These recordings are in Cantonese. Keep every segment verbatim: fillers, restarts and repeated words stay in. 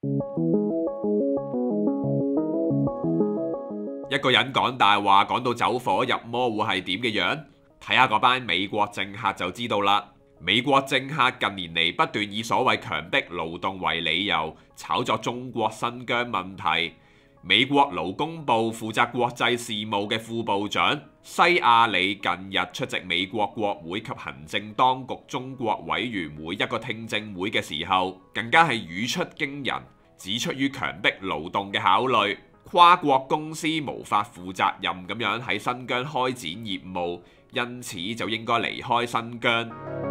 一個人講大話講到走火入魔會係點嘅樣？睇下嗰班美國政客就知道啦。美國政客近年嚟不斷以所謂強迫勞動為理由，炒作中國新疆問題。美國勞工部負責國際事務嘅副部長西亞里近日出席美國國會及行政當局中國委員會一個聽證會嘅時候，更加係語出驚人，指出於強迫勞動嘅考慮，跨國公司無法負責任咁樣喺新疆開展業務，因此就應該離開新疆。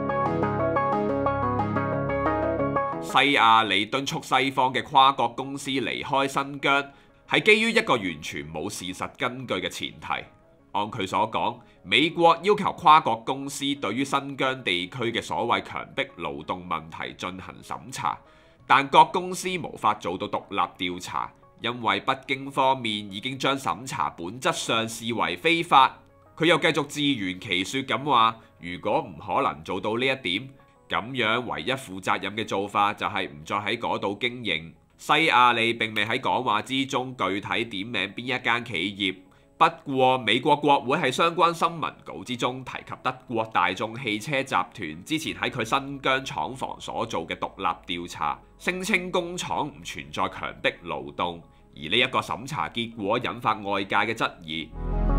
西亞里敦促西方嘅跨國公司離開新疆，係基於一個完全冇事實根據嘅前提。按佢所講，美國要求跨國公司對於新疆地區嘅所謂強迫勞動問題進行審查，但各公司無法做到獨立調查，因為北京方面已經將審查本質上視為非法。佢又繼續自圓其說咁話，如果唔可能做到呢一點，咁樣唯一負責任嘅做法就係唔再喺嗰度經營。西亞里並未喺講話之中具體點名邊一間企業，不過美國國會喺相關新聞稿之中提及德國大眾汽車集團之前喺佢新疆廠房所做嘅獨立調查，聲稱工廠唔存在強迫勞動，而呢一個審查結果引發外界嘅質疑。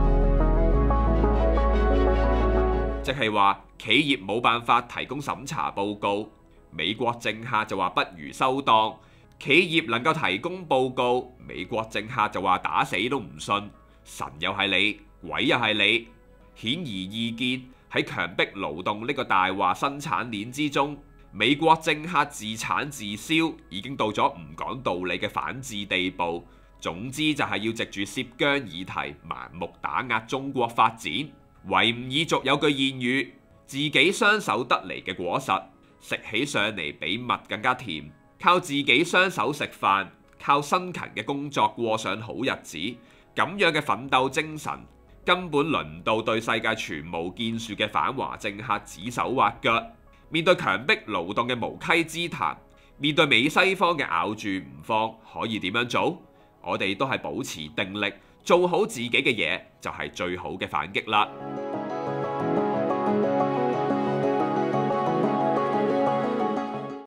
即係話企業冇辦法提供審查報告，美國政客就話不如收檔；企業能夠提供報告，美國政客就話打死都唔信。神又係你，鬼又係你。顯而易見，喺強迫勞動呢個大話生產鏈之中，美國政客自產自銷已經到咗唔講道理嘅反智地步。總之就係要藉住涉疆議題盲目打壓中國發展。維吾爾族有句諺語：自己雙手得嚟嘅果實，食起上嚟比蜜更加甜。靠自己雙手食飯，靠辛勤嘅工作過上好日子，咁樣嘅奮鬥精神，根本輪唔到對世界全無建樹嘅反華政客指手畫腳。面對強迫勞動嘅無稽之談，面對美西方嘅咬住唔放，可以點樣做？我哋都係保持定力，做好自己嘅嘢，就係最好嘅反擊啦。